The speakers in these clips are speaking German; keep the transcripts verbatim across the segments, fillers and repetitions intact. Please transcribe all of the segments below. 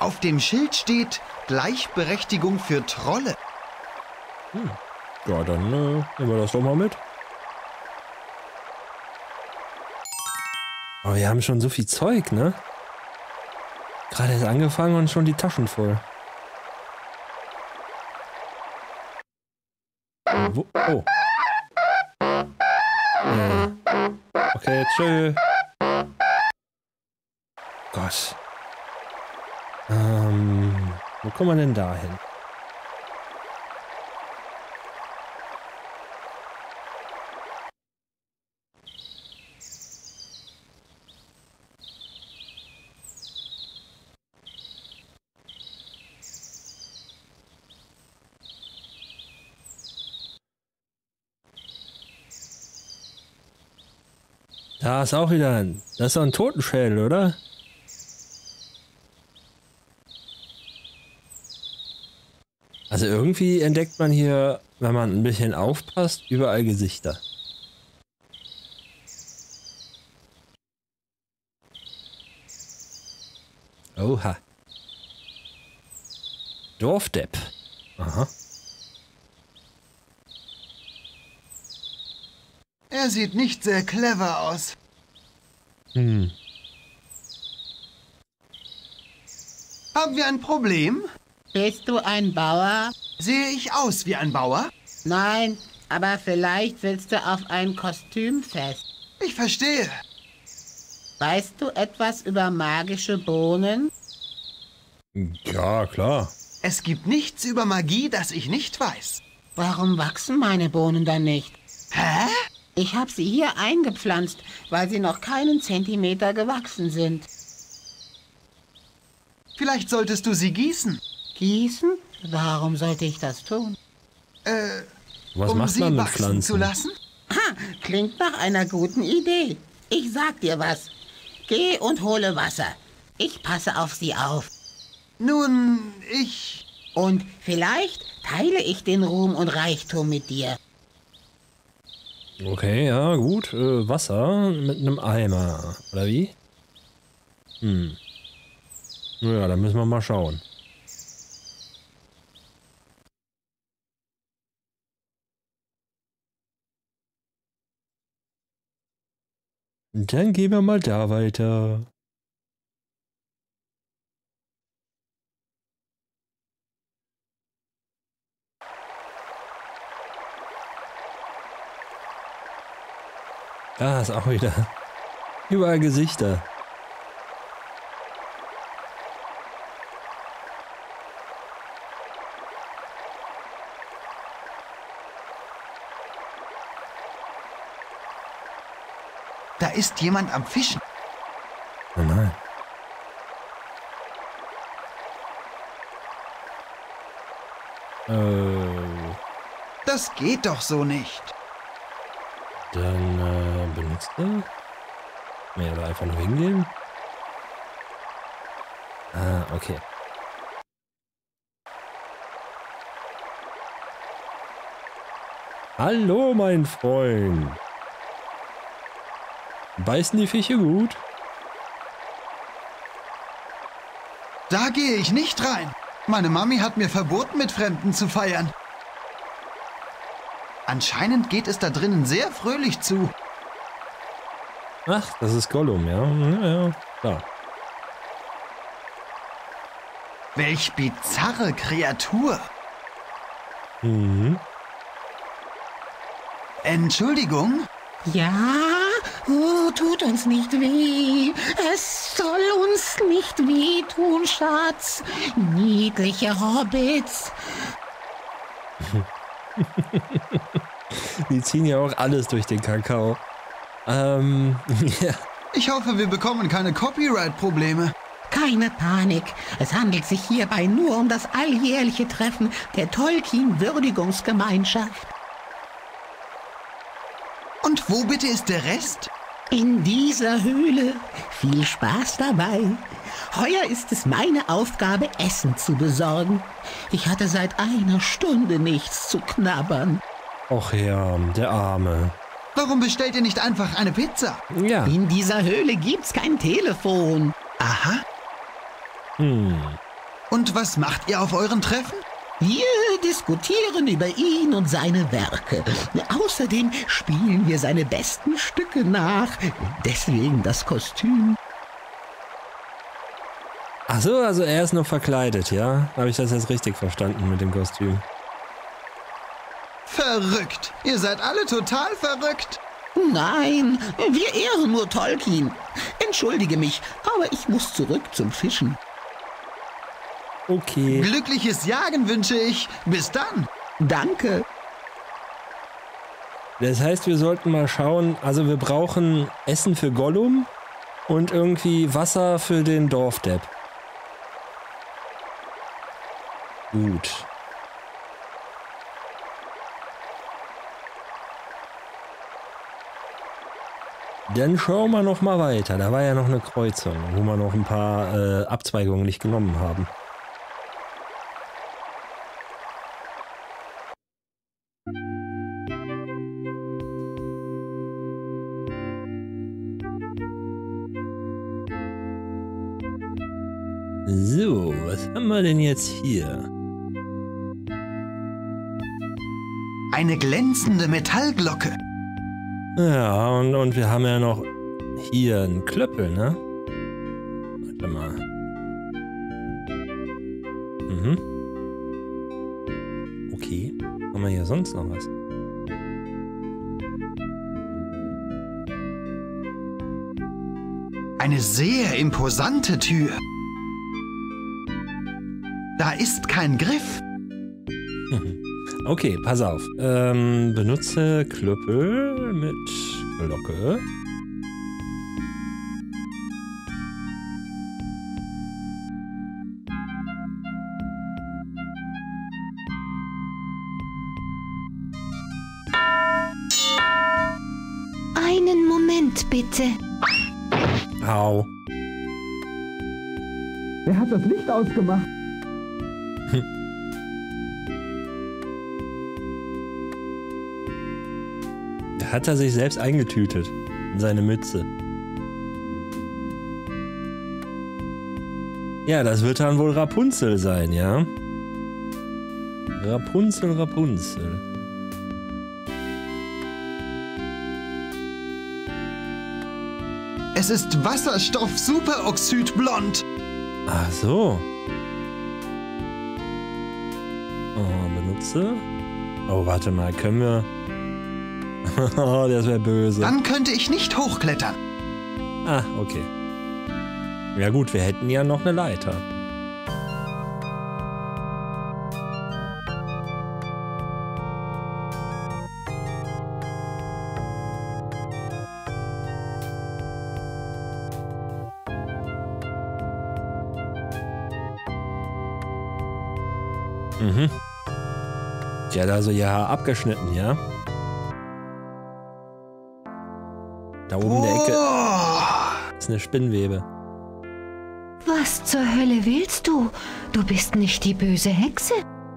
Auf dem Schild steht Gleichberechtigung für Trolle. Hm. Ja, dann äh, nehmen wir das doch mal mit. Aber wir haben schon so viel Zeug, ne? Gerade ist angefangen und schon die Taschen voll. Wo? Oh. Äh. Okay, tschö. Gott. Ähm, wo kommen wir denn da hin? Da ist auch wieder ein. Das ist doch ein Totenschädel, oder? Also irgendwie entdeckt man hier, wenn man ein bisschen aufpasst, überall Gesichter. Oha. Dorfdepp. Aha. Er sieht nicht sehr clever aus. Hm. Haben wir ein Problem? Bist du ein Bauer? Sehe ich aus wie ein Bauer? Nein, aber vielleicht willst du auf ein Kostümfest. Ich verstehe. Weißt du etwas über magische Bohnen? Ja, klar. Es gibt nichts über Magie, das ich nicht weiß. Warum wachsen meine Bohnen dann nicht? Hä? Ich habe sie hier eingepflanzt, weil sie noch keinen Zentimeter gewachsen sind. Vielleicht solltest du sie gießen. Gießen? Warum sollte ich das tun? Äh, Was um macht sie man mit wachsen Pflanzen? zu lassen? Ha, klingt nach einer guten Idee. Ich sag dir was. Geh und hole Wasser. Ich passe auf sie auf. Nun, ich... Und vielleicht teile ich den Ruhm und Reichtum mit dir. Okay, ja, gut. Äh, Wasser mit einem Eimer. Oder wie? Hm. Ja, da müssen wir mal schauen. Und dann gehen wir mal da weiter. Da ist auch wieder überall Gesichter. Da ist jemand am Fischen. Oh nein. Äh, Das geht doch so nicht. dann äh, benutzt er? Nee, oder einfach nur hingehen? Ah, okay. Hallo, mein Freund. Beißen die Fische gut? Da gehe ich nicht rein. Meine Mami hat mir verboten, mit Fremden zu feiern. Anscheinend geht es da drinnen sehr fröhlich zu. Ach, das ist Gollum, ja. Ja, ja, klar. Welch bizarre Kreatur. Mhm. Entschuldigung? Ja? Oh, tut uns nicht weh. Es soll uns nicht wehtun, Schatz. Niedliche Hobbits. Die ziehen ja auch alles durch den Kakao. Ähm, ja. Ich hoffe, wir bekommen keine Copyright-Probleme. Keine Panik. Es handelt sich hierbei nur um das alljährliche Treffen der Tolkien-Würdigungsgemeinschaft. Und wo bitte ist der Rest? In dieser Höhle. Viel Spaß dabei. Heuer ist es meine Aufgabe, Essen zu besorgen. Ich hatte seit einer Stunde nichts zu knabbern. Och ja, der Arme. Warum bestellt ihr nicht einfach eine Pizza? Ja. In dieser Höhle gibt's kein Telefon. Aha. Hm. Und was macht ihr auf euren Treffen? Wir diskutieren über ihn und seine Werke. Außerdem spielen wir seine besten Stücke nach. Deswegen das Kostüm. Ach so, also er ist noch verkleidet, ja? Habe ich das jetzt richtig verstanden mit dem Kostüm? Verrückt. Ihr seid alle total verrückt. Nein, wir ehren nur Tolkien. Entschuldige mich, aber ich muss zurück zum Fischen. Okay. Glückliches Jagen wünsche ich. Bis dann. Danke. Das heißt, wir sollten mal schauen, also wir brauchen Essen für Gollum und irgendwie Wasser für den Dorfdepp. Gut. Dann schauen wir noch mal weiter. Da war ja noch eine Kreuzung, wo wir noch ein paar äh, Abzweigungen nicht genommen haben. So, was haben wir denn jetzt hier? Eine glänzende Metallglocke. Ja, und, und wir haben ja noch hier einen Klöppel, ne? Warte mal. Mhm. Okay. Haben wir hier sonst noch was? Eine sehr imposante Tür. Da ist kein Griff. Okay, pass auf. Ähm, benutze Klöppel mit Glocke. Einen Moment, bitte. Au. Wer hat das Licht ausgemacht? Da hat er sich selbst eingetütet in seine Mütze. Ja, das wird dann wohl Rapunzel sein, ja? Rapunzel, Rapunzel. Es ist Wasserstoff Superoxidblond. Ach so. Oh, benutze. Oh, warte mal, können wir... Oh, das wäre böse. Dann könnte ich nicht hochklettern. Ah, okay. Ja gut, wir hätten ja noch eine Leiter. Mhm. Ja, also ja, abgeschnitten, ja? Da oben in der Ecke Oh, ist eine Spinnwebe. Was zur Hölle willst du? Du bist nicht die böse Hexe.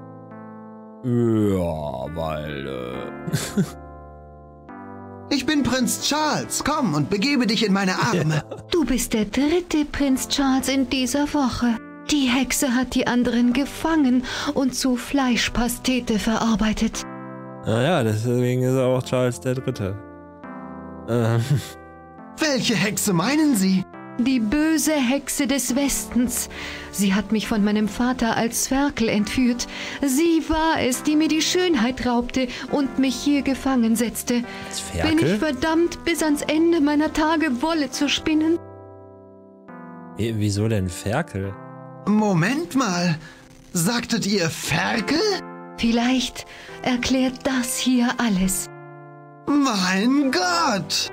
Ja, weil, äh... ich bin Prinz Charles. Komm und begebe dich in meine Arme. Du bist der dritte Prinz Charles in dieser Woche. Die Hexe hat die anderen gefangen und zu Fleischpastete verarbeitet. Naja, deswegen ist er auch Charles der Dritte. Ähm... Welche Hexe meinen Sie? Die böse Hexe des Westens. Sie hat mich von meinem Vater als Ferkel entführt. Sie war es, die mir die Schönheit raubte und mich hier gefangen setzte. Als Bin ich Ferkel? verdammt, bis ans Ende meiner Tage Wolle zu spinnen? Wie- Wieso denn Ferkel? Moment mal. Sagtet ihr Ferkel? Vielleicht erklärt das hier alles. Mein Gott!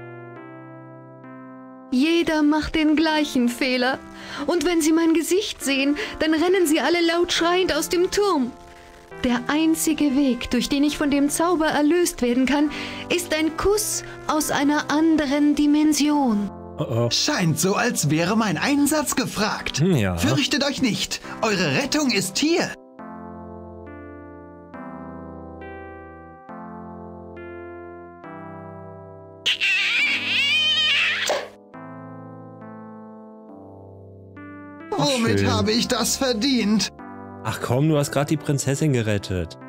Jeder macht den gleichen Fehler. Und wenn sie mein Gesicht sehen, dann rennen sie alle laut schreiend aus dem Turm. Der einzige Weg, durch den ich von dem Zauber erlöst werden kann, ist ein Kuss aus einer anderen Dimension. Oh oh. Scheint so, als wäre mein Einsatz gefragt. Hm, ja. Fürchtet euch nicht. Eure Rettung ist hier. Womit schön. habe ich das verdient? Ach komm, du hast gerade die Prinzessin gerettet.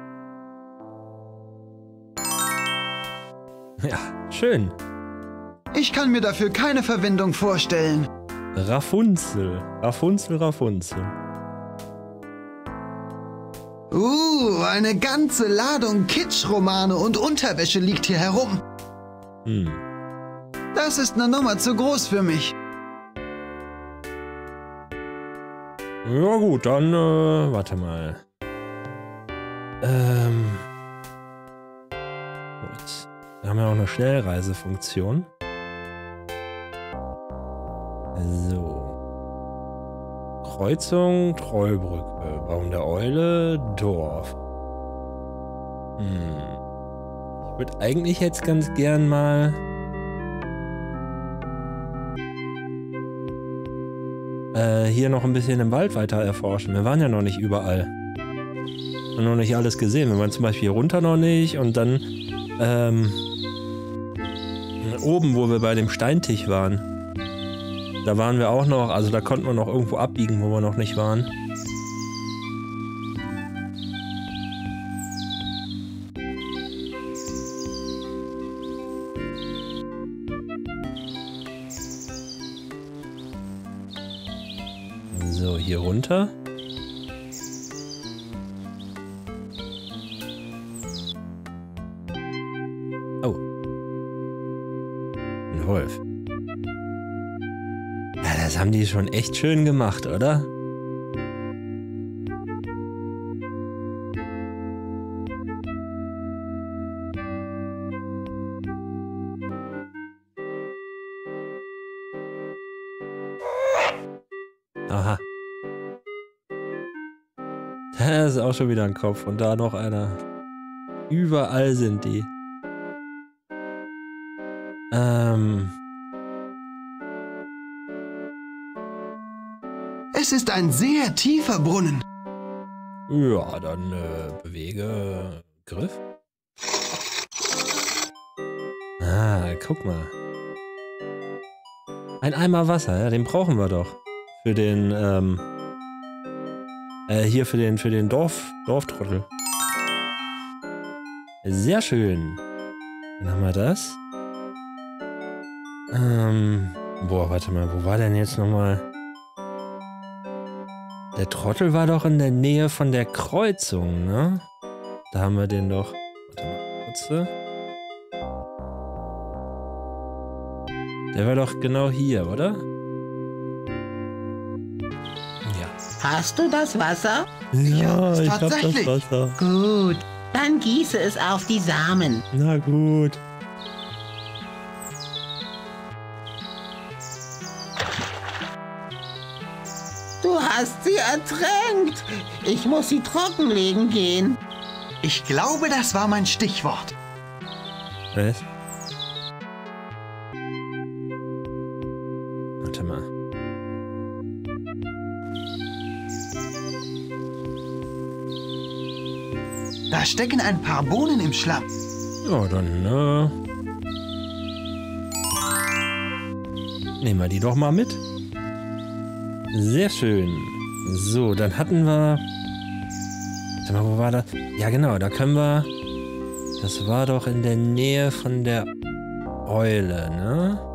Ja, schön. Ich kann mir dafür keine Verwendung vorstellen. Rapunzel. Rapunzel, Rapunzel. Uh, eine ganze Ladung Kitschromane und Unterwäsche liegt hier herum. Hm. Das ist eine Nummer zu groß für mich. Ja gut, dann, äh, warte mal. Ähm. Gut. Wir haben ja auch eine Schnellreisefunktion. So. Kreuzung, Trollbrücke, Baum der Eule, Dorf. Hm. Ich würde eigentlich jetzt ganz gern mal äh, hier noch ein bisschen im Wald weiter erforschen. Wir waren ja noch nicht überall. Wir haben noch nicht alles gesehen. Wir waren zum Beispiel hier runter noch nicht und dann ähm, oben, wo wir bei dem Steintisch waren. Da waren wir auch noch, also da konnten wir noch irgendwo abbiegen, wo wir noch nicht waren. So, hier runter. Oh. Ein Wolf. Ja, das haben die schon echt schön gemacht, oder? Aha. Da ist auch schon wieder ein Kopf und da noch einer. Überall sind die. Ähm... Es ist ein sehr tiefer Brunnen. Ja, dann äh, bewege Griff. Ah, guck mal. Ein Eimer Wasser, ja, den brauchen wir doch. Für den, ähm, äh, hier für den, für den Dorf, Dorftrottel. Sehr schön. Dann haben wir das. Ähm, boah, warte mal, wo war denn jetzt nochmal? Der Trottel war doch in der Nähe von der Kreuzung, ne? Da haben wir den doch. Warte mal, kurz. Der war doch genau hier, oder? Ja. Hast du das Wasser? Ja, Ja, ich hab das tatsächlich. Wasser. Gut, dann gieße es auf die Samen. Na gut. Du hast sie ertränkt. Ich muss sie trockenlegen gehen. Ich glaube, das war mein Stichwort. Was? Warte mal. Da stecken ein paar Bohnen im Schlamm. Ja, dann, äh... nehmen wir die doch mal mit. Sehr schön. So, dann hatten wir... Warte mal, wo war das? Ja, genau, da können wir... Das war doch in der Nähe von der Eule, ne?